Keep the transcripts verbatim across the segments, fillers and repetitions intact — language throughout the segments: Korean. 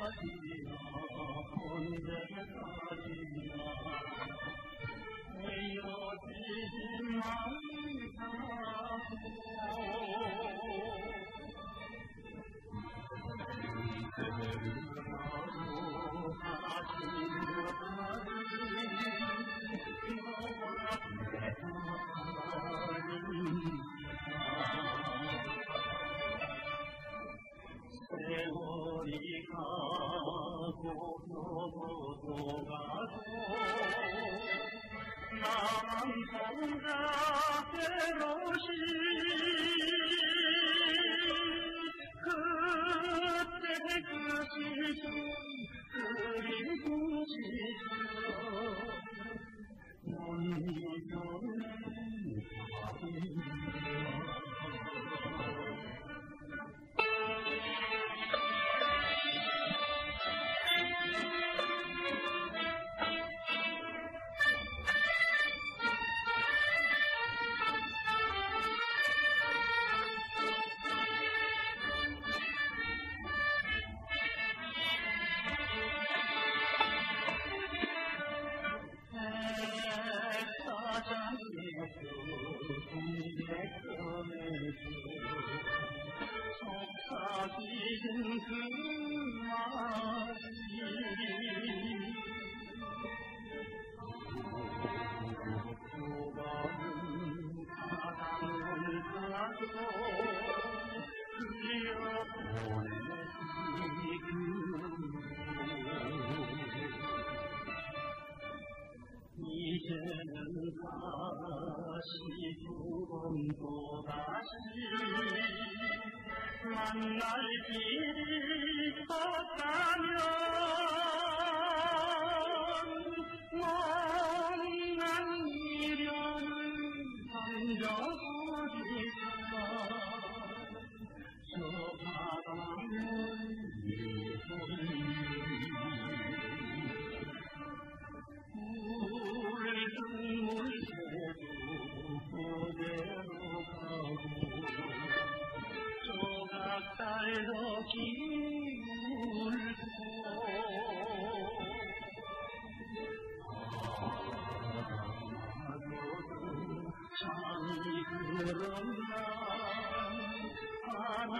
세월이 가고 또 가고 나만 혼자 괴로시 그때 그 시절 그리고 시절 눈물겨울에 백사장에서 동백섬에서 속삭이던 그 말이 좁아는 바다마저도 그려보내 지금 이제는 다시 두 번 또다시 만날 길이 컸다면 못난 미련을 던져버리자 저 바다는 물새도 그대로 가고 조각달도 기울고 바다마저도 잠이 들었나 밤이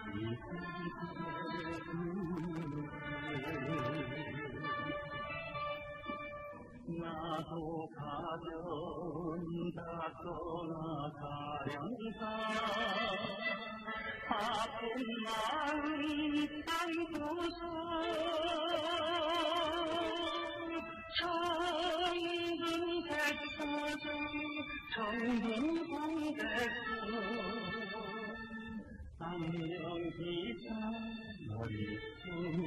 깊은데 나도 가련다 떠나가련다 아픈 마음 안고서 정든 백사장 정든 동백섬 안녕 기차 머리숱